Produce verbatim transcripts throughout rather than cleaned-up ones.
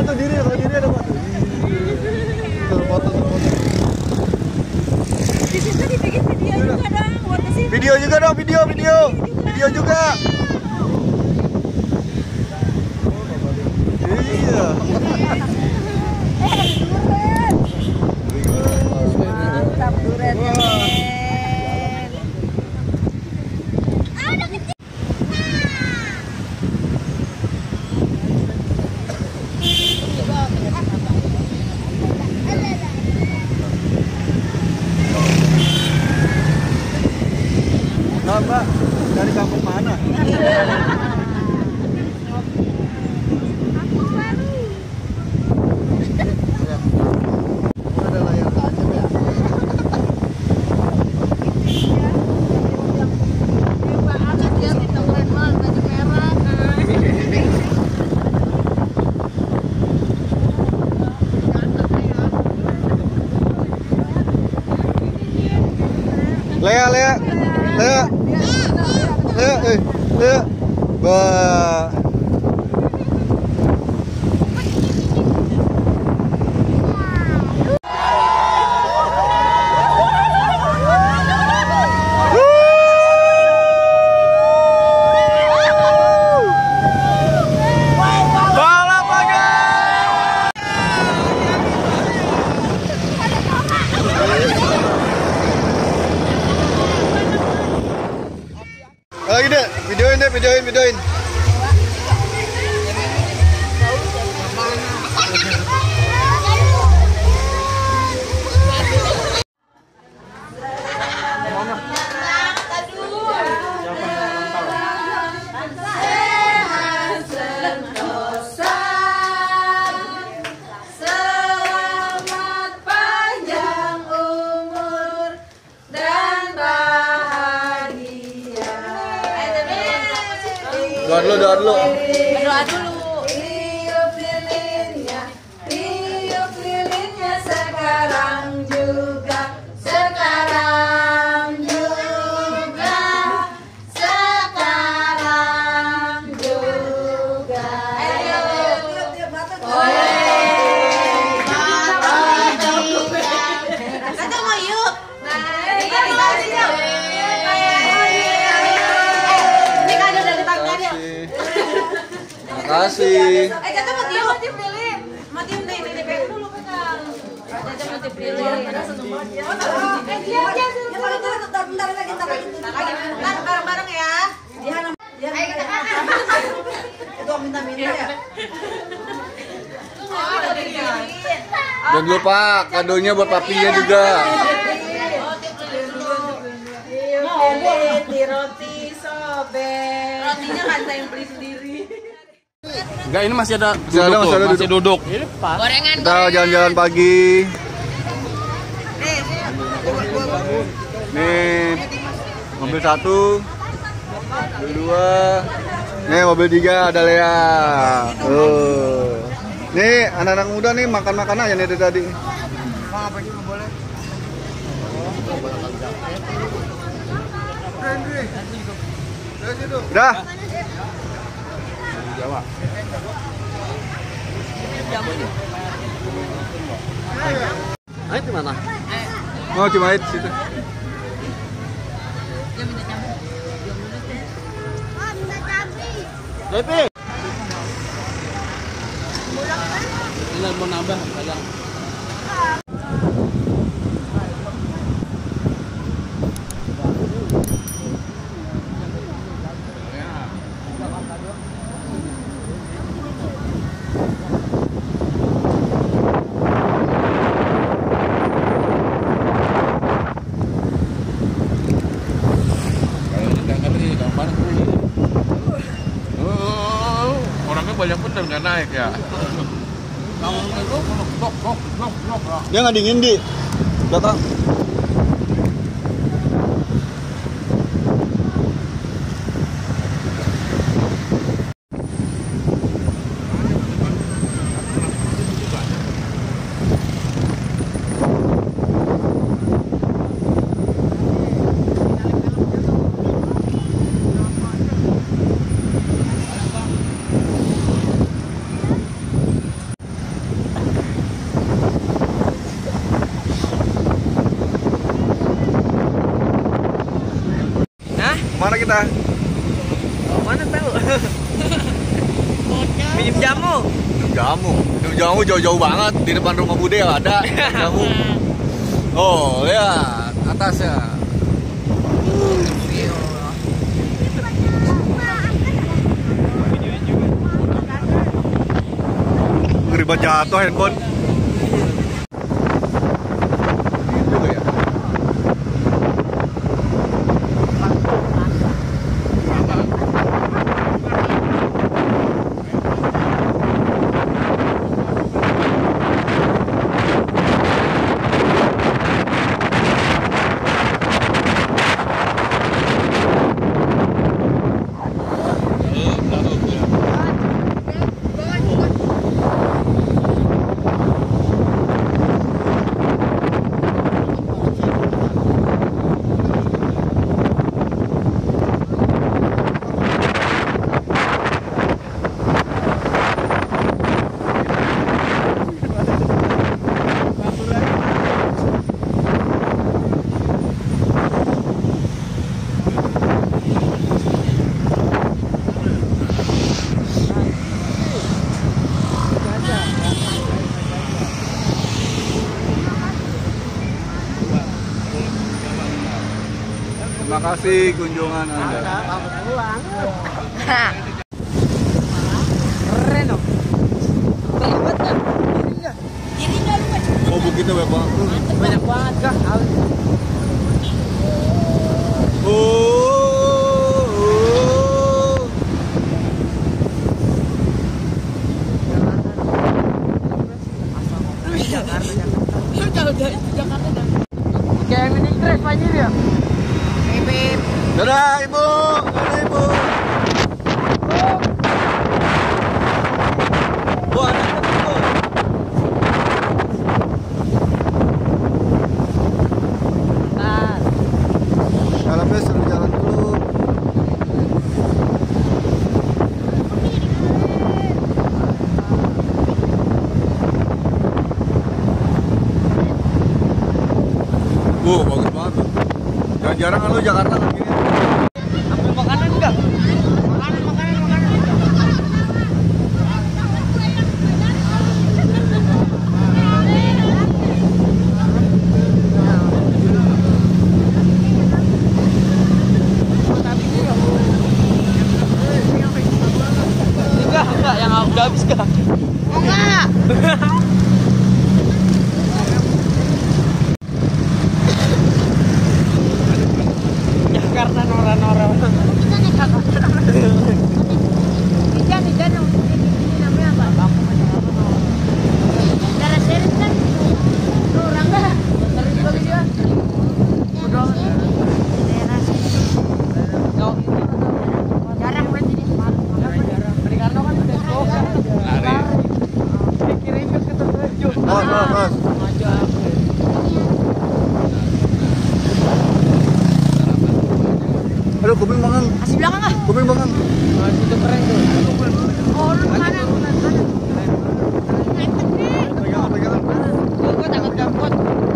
tuh diri, kalau diri ada apa tuh? Tuh foto tuh foto. Di situ dibikin video juga dong, buat ke sini. Video juga dong, video, video. Video juga. Iya. Eh, duren. Mantap duren. Nah, Mbak, dari kampung mana? Ada layar tancap ya? Lea, Lea, Lea, Lea, eh, Lea, bah. Lagi deh, videoin deh, videoin, videoin. Doa dulu, doa dulu. Berdoa dulu. Tiup lilinnya, tiup lilinnya sekarang juga, sekarang juga, sekarang juga. Ayo, tiup tiup batuk. Kata mau yuk. Nah, ini kan masih yuk. Makasih. Eh, Caca mau tiup, mau tiup lilin. Mau tiup nih, nih, pegang dulu pegang. Caca mau tiup lilin. Eh, dia dia bentar bentar lagi, bentar lagi. Ntar bareng-bareng ya. Ayo kita itu minta-minta ya. Dan lupa kadonya buat papinya juga. Lilin di roti sobek. Rotinya kan saya yang beli sendiri. Enggak, ini masih ada Masih ada, duduk, masih ada tuh, masih duduk. duduk. Ini pas. Gorengan. Kita jalan-jalan pagi. Nih, Nih, mobil satu, mobil dua, nih mobil tiga ada Lea. Tuh. Nih anak-anak muda nih makan-makan aja nih dari tadi. Udah. Jawa. Ayo di mana? Mau Cimahi situ. Tapi. Ini mau nambah kadang. Banyak bener nggak naik ya. Dia nggak dingin di belakang. kita? Oh, mana tahu? Minum jamu. Minum jamu. Minum jamu jauh-jauh banget di depan rumah Bude ada jamu. Oh ya, atasnya. Ribet jatuh handphone. Juga ya. Terima kasih kunjungan Anda. Keren loh. Terlibat kan? Oh begitu ya Pak. Banyak banget kah? Oh, oh. Kayak mini crash aja dia. Dadah Ibu, dadah Ibu. Bu, anak Bu. Nah, Dalamnya suruh jalan dulu. Bu, bagus banget. Jarang-jarang kan lu Jakarta kan gini. ambil makanan enggak? Makanan, makanan, makanan. Enggak, enggak, yang udah habis kah? Enggak. Jakarta nora-nora. Ikan, ikan yang ini namanya apa? Darah seret kan? Tuh, Rangga. Terus bagi dia. Daerah seret. Jarang berarti di Jarang. Beri Karno kan udah boga. Lari. Dikirim ke ketujuh. Bos, bos, bos. Aduh, kuping bangang. Kasih belakang ah. Kuping bangang. Itu keren tuh. Oh, lu kanan. Pegangan, pegangan. Gue takut dapat.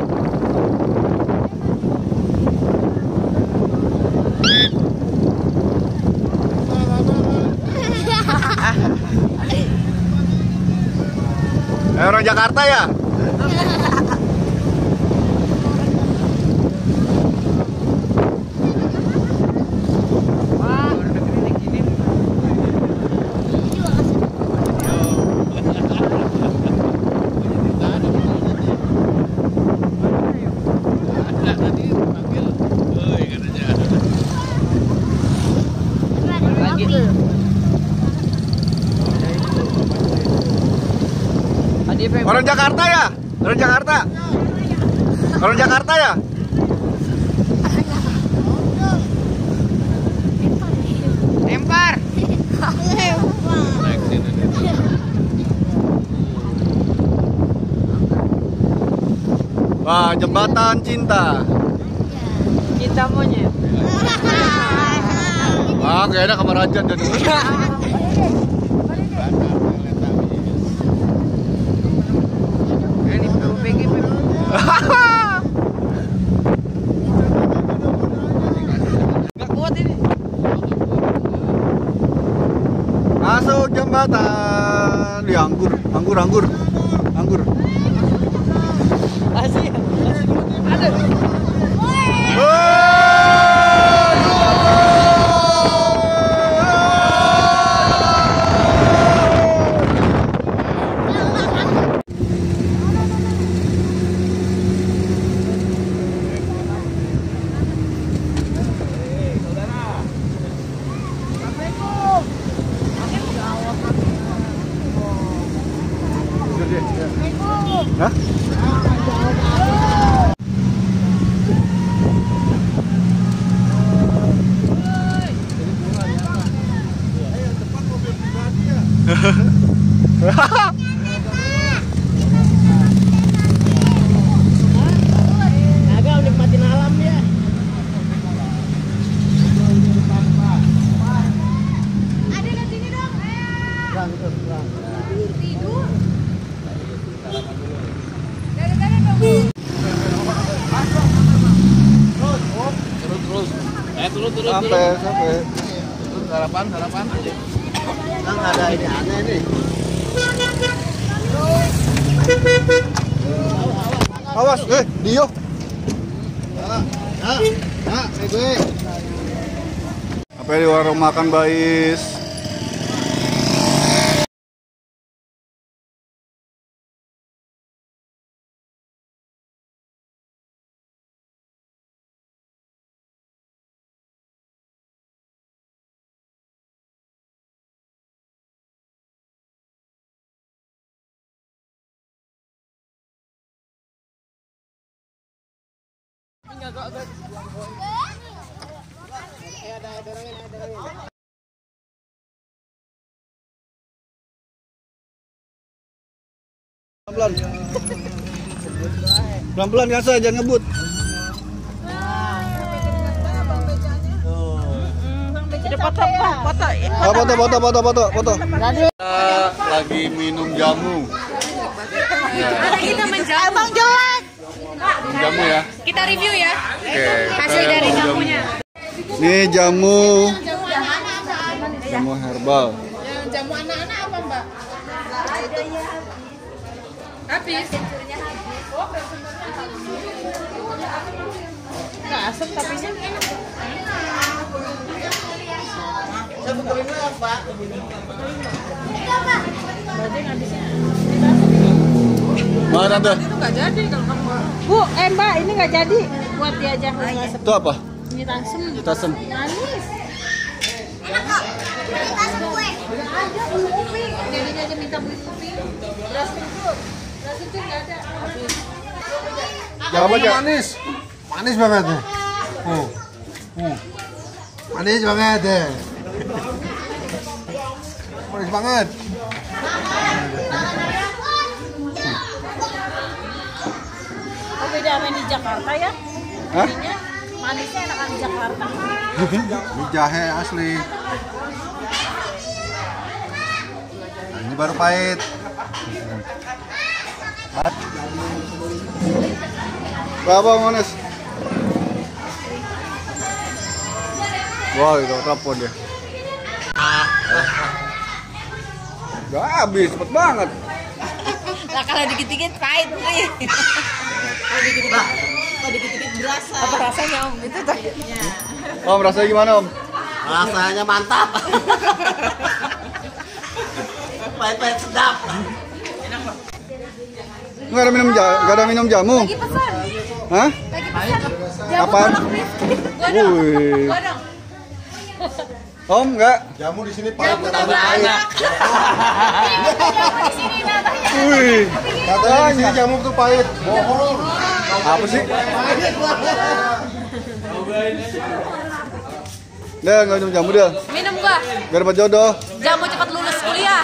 Eh, orang Jakarta ya? Orang Jakarta ya? Orang Jakarta? Orang Jakarta ya? Lempar. Wah, jembatan cinta. Cinta monyet. Ah, kayaknya kamar aja dan Ini perlu P G P. Gak kuat ini. jembatan. Di anggur, anggur, anggur, anggur. Asik. Ada. Hah? Agak nikmatin alam ya. Ada di sini dong. Tidur. Dari tadi dong. Terus terus. Eh turun turun turun. Sampai, sampai. Turun, Sarapan sarapan. Kan ada ini aneh nih. Awas, eh, Dio. Nah, nah, gue. Apa di warung makan Bais? Pelan-pelan. Pelan-pelan ya saya, jangan ngebut. Foto, foto. Ah, foto, foto, foto, foto, foto. Kita lagi minum jamu. Ada kita menjamu. Abang jelek. Jamu ya. Kita review ya. Oke. Hasil dari jamunya. Ini jamu. Jamu herbal. Jamu anak-anak apa, Mbak? Habis. Nggak asam tapi nya enak. Saya bukain dulu ya, Pak. Mana tante? Itu nggak jadi kalau kamu. Bu, eh Mbak, ini nggak jadi. Buat dia aja. Itu apa? Ini tasem. Tasem. Manis. Enak kok. Ini tas kue. Ada kopi. Jadinya aja minta beli kopi. Beras kencur. Beras kencur nggak ada. Apa aja? Manis. Manis banget nih. Oh. Oh. Manis banget deh. Manis banget. Oh, beda sama yang di Jakarta ya? Hah? Jadinya manisnya enakan di Jakarta. Ini jahe asli. Ini baru pahit. Berapa manis? Wow, itu telepon dia. Gak habis, cepet banget. Lah kalau dikit-dikit pahit nih. Kalau dikit-dikit, kalau dikit-dikit berasa. Apa rasanya Om? Itu tuh. Om, rasanya gimana Om? Rasanya mantap. Pahit-pahit sedap. Nggak ada minum jamu, nggak ada minum jamu. Lagi pesan. Hah? Lagi pesan. Apaan? Wih. Om, enggak? Jamu di sini pahit katanya pahit. Di sini nabahnya. Wih. Katanya di sini jamu tuh pahit. Bohong. Apa sih? Dia nggak minum jamu dia. Minum gua. Biar dapat jodoh. Jamu cepat lulus kuliah.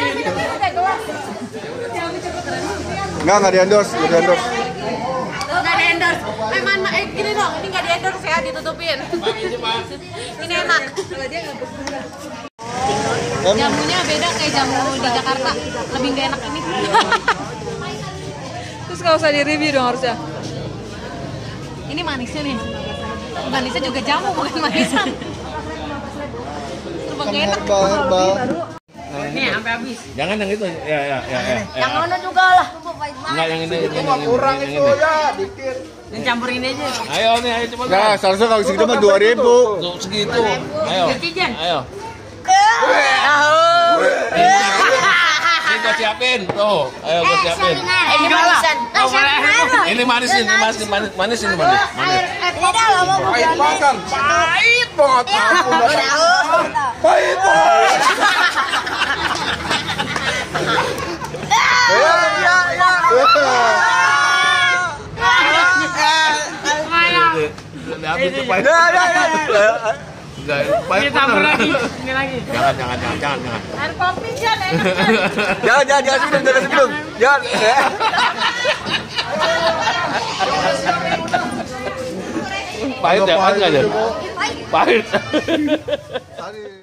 Enggak, nggak di endorse, nggak di endorse. Nggak di endorse. Eh, man, eh gini dong, ini nggak di endorse ya, ditutupin. Ini enak. Em, Jamunya beda kayak jamu di Jakarta. Lebih nggak enak ini. Terus nggak usah di-review dong harusnya. Ini manisnya nih. Manisnya juga jamu bukan manisan. Terus nggak enak. herbal, herbal. sampai habis. Jangan yang itu. Ya, ya, ya, ya. Yang mana juga lah. Enggak yang ini. Itu mah kurang itu ya, dikit. Ini campurin aja. Ayo nih, ayo coba. Nah, seharusnya kalau segitu mah dua ribu. Tuh segitu. Ayo. Jajan. Ayo. Ini gua siapin. Tuh, ayo gua siapin. Ini manisan. Ini manis ini manis manis manis ini manis. Manis. Ini dah lama Pahit banget. Pahit banget. Pahit banget. Ya, ya, ya. Habis itu pahit. Ya, ya, ya. Pahit. Tambah lagi. Ini lagi. Jangan jangan jangan jangan jangan. Air kopi Jan. Jangan, jangan, jangan sebelum, jangan sebelum. Jangan. Pahit ya, pahit aja. Pahit. Pahit.